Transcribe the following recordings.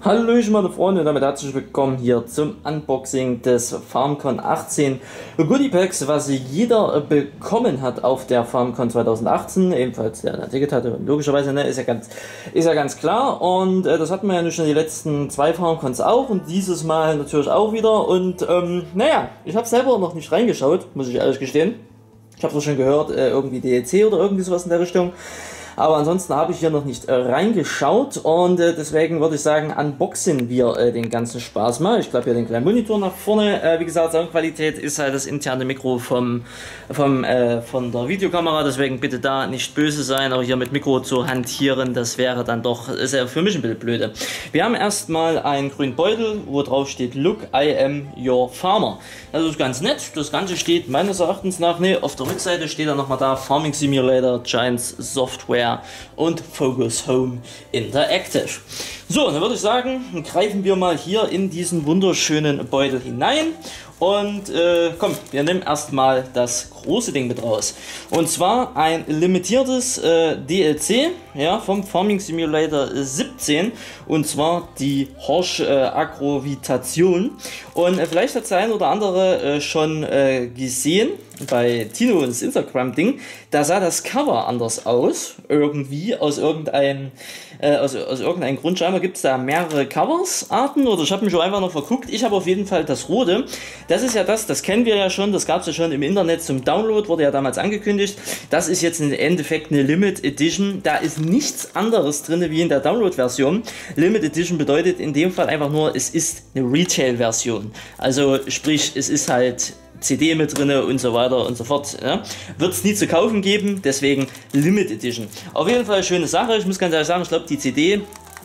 Hallöchen meine Freunde und damit herzlich willkommen hier zum Unboxing des FarmCon 18 Goodie Packs, was jeder bekommen hat auf der FarmCon 2018, ebenfalls der ein Ticket hatte, und logischerweise, ne, ist ja ganz klar, und das hatten wir ja schon die letzten zwei FarmCons auch und dieses Mal natürlich auch wieder, und naja, ich habe selber noch nicht reingeschaut, muss ich ehrlich gestehen. Ich habe es schon gehört, irgendwie DLC oder irgendwie sowas in der Richtung. Aber ansonsten habe ich hier noch nicht reingeschaut, und deswegen würde ich sagen, unboxen wir den ganzen Spaß mal. Ich glaube hier den kleinen Monitor nach vorne. Wie gesagt, Soundqualität ist halt das interne Mikro von der Videokamera, deswegen bitte da nicht böse sein, aber hier mit Mikro zu hantieren, das wäre dann doch, ist ja für mich ein bisschen blöde. Wir haben erstmal einen grünen Beutel, wo drauf steht Look, I am your farmer. Das ist ganz nett. Das Ganze steht meines Erachtens nach, ne, auf der Rückseite steht dann nochmal da Farming Simulator, Giants Software und Focus Home Interactive. So, dann würde ich sagen, greifen wir mal hier in diesen wunderschönen Beutel hinein. Und komm, wir nehmen erstmal das große Ding mit raus. Und zwar ein limitiertes DLC, ja, vom Farming Simulator 17. Und zwar die Horsch Agrovitation. Und vielleicht hat der ein oder andere schon gesehen bei Tino und das Instagram-Ding. Da sah das Cover anders aus. Irgendwie aus irgendeinem Grund. Scheinbar gibt es da mehrere Coversarten, oder ich habe mich schon einfach noch verguckt. Ich habe auf jeden Fall das rote. Das ist ja das kennen wir ja schon, das gab es ja schon im Internet zum Download, wurde ja damals angekündigt. Das ist jetzt im Endeffekt eine Limit Edition. Da ist nichts anderes drin wie in der Download-Version. Limit Edition bedeutet in dem Fall einfach nur, es ist eine Retail-Version. Also sprich, es ist halt CD mit drin und so weiter und so fort. Ja. Wird es nie zu kaufen geben, deswegen Limit Edition. Auf jeden Fall schöne Sache. Ich muss ganz ehrlich sagen, ich glaube, die CD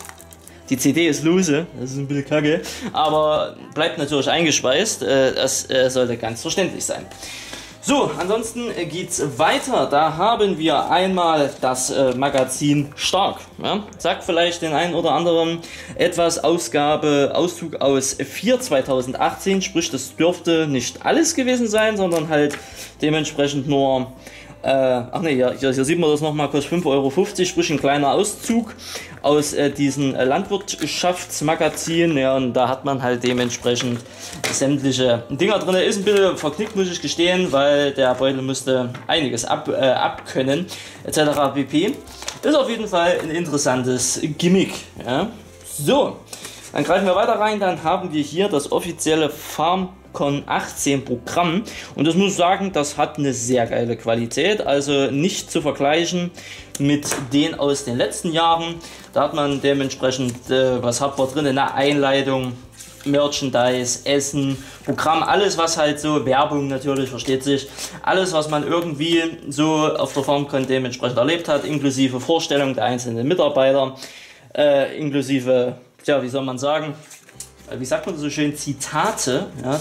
ist lose, das ist ein bisschen kacke, aber bleibt natürlich eingeschweißt. Das sollte ganz verständlich sein. So, ansonsten geht's weiter. Da haben wir einmal das Magazin Stark. Ja? Sagt vielleicht den einen oder anderen etwas. Auszug aus 4 2018, sprich das dürfte nicht alles gewesen sein, sondern halt dementsprechend nur ach ne, hier sieht man das nochmal, kostet 5,50 €, sprich ein kleiner Auszug aus diesem Landwirtschaftsmagazin. Ja, und da hat man halt dementsprechend sämtliche Dinger drin. Ist ein bisschen verknickt, muss ich gestehen, weil der Beutel musste einiges abkönnen, etc. pp. Ist auf jeden Fall ein interessantes Gimmick. Ja. So, dann greifen wir weiter rein, dann haben wir hier das offizielle FarmCon 18 Programm, und das muss ich sagen, das hat eine sehr geile Qualität, also nicht zu vergleichen mit den aus den letzten Jahren. Da hat man dementsprechend, was hat man drin, eine Einleitung, Merchandise, Essen, Programm, alles was halt so, Werbung natürlich, versteht sich, alles was man irgendwie so auf der FarmCon dementsprechend erlebt hat, inklusive Vorstellung der einzelnen Mitarbeiter, inklusive, ja, wie soll man sagen, wie sagt man das so schön, Zitate, ja,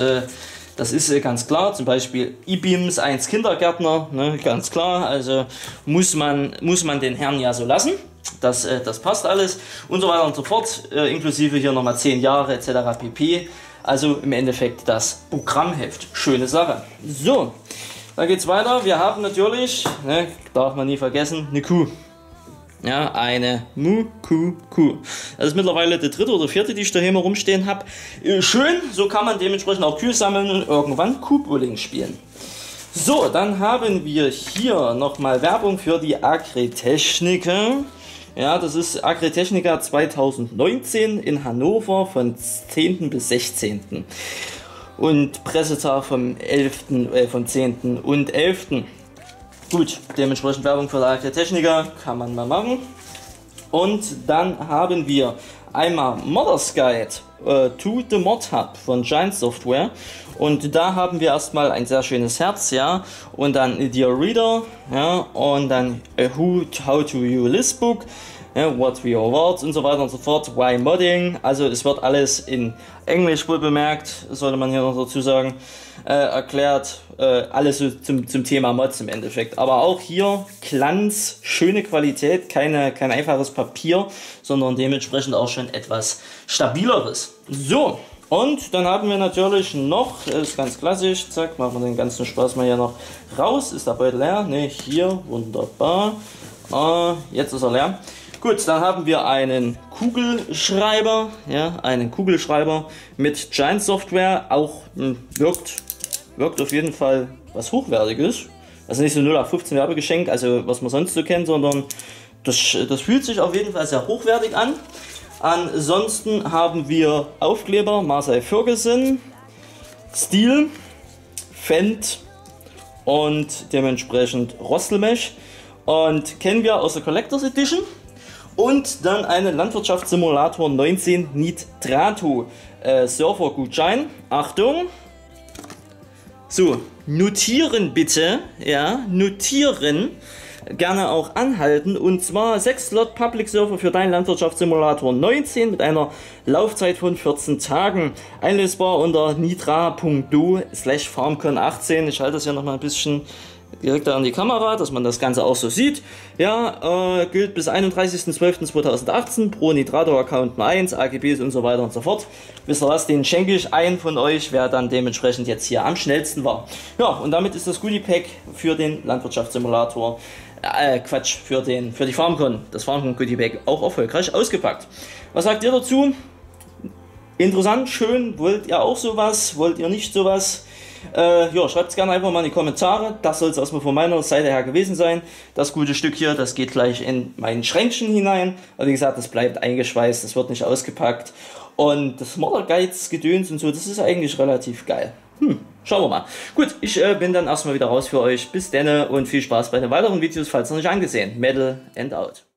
das ist ganz klar, zum Beispiel E-Beams 1 Kindergärtner, ne, ganz klar, also muss man den Herrn ja so lassen, das passt alles und so weiter und so fort, inklusive hier nochmal 10 Jahre etc. pp. Also im Endeffekt das Programmheft, schöne Sache. So, dann geht's weiter, wir haben natürlich, ne, darf man nie vergessen, eine Kuh. Ja, eine Kuh. Das ist mittlerweile die dritte oder vierte, die ich daheim rumstehen habe. Schön, so kann man dementsprechend auch Kühe sammeln und irgendwann Kuhbowling spielen. So, dann haben wir hier nochmal Werbung für die Agritechnica. Ja, das ist Agritechnica 2019 in Hannover von 10. bis 16. Und Pressetag vom 10. und 11. Gut, dementsprechend Werbung für die Agritechnica kann man mal machen. Und dann haben wir einmal Modders Guide to the Mod Hub von Giants Software. Und da haben wir erstmal ein sehr schönes Herz, ja, und dann Dear Reader, ja, und dann How to Use List Book, ja, What We Awards und so weiter und so fort, Why Modding, also es wird alles in Englisch wohl bemerkt, sollte man hier noch dazu sagen, erklärt, alles so zum Thema Mods im Endeffekt, aber auch hier Glanz, schöne Qualität, kein einfaches Papier, sondern dementsprechend auch schon etwas stabileres. So, und dann haben wir natürlich noch, ist ganz klassisch, zack, machen wir den ganzen Spaß mal hier noch raus, ist der Beutel leer, ne, hier, wunderbar, jetzt ist er leer. Gut, dann haben wir einen Kugelschreiber, ja, mit Giant Software, auch wirkt auf jeden Fall was Hochwertiges. Also nicht so 0815 Werbegeschenk, also was man sonst so kennt, sondern das fühlt sich auf jeden Fall sehr hochwertig an. Ansonsten haben wir Aufkleber, Massey Ferguson, Steel, Fendt und dementsprechend Rostelmesh. Und kennen wir aus der Collectors Edition. Und dann einen Landwirtschaftssimulator 19 Nitrato Surfergutschein. Achtung! So, notieren bitte, ja, notieren. Gerne auch anhalten, und zwar 6 Slot Public Server für deinen Landwirtschaftssimulator 19 mit einer Laufzeit von 14 Tagen. Einlösbar unter nitra.do/farmcon18. Ich halte das ja noch mal ein bisschen direkter an die Kamera, dass man das Ganze auch so sieht. Ja, gilt bis 31.12.2018 pro Nitrato-Account 1, AGBs und so weiter und so fort. Wisst ihr was, den schenke ich ein von euch, wer dann dementsprechend jetzt hier am schnellsten war. Ja, und damit ist das Goodie Pack für den Landwirtschaftssimulator, für die FarmCon, das FarmCon Goodie Pack auch erfolgreich ausgepackt. Was sagt ihr dazu? Interessant, schön, wollt ihr auch sowas, wollt ihr nicht sowas? Ja, schreibt es gerne einfach mal in die Kommentare. Das soll es erstmal von meiner Seite her gewesen sein. Das gute Stück hier, das geht gleich in mein Schränkchen hinein. Aber wie gesagt, das bleibt eingeschweißt, das wird nicht ausgepackt. Und das Smaller Guides Gedöns und so, das ist eigentlich relativ geil. Schauen wir mal. Gut, ich bin dann erstmal wieder raus für euch. Bis dann und viel Spaß bei den weiteren Videos, falls noch nicht angesehen. Metal and out.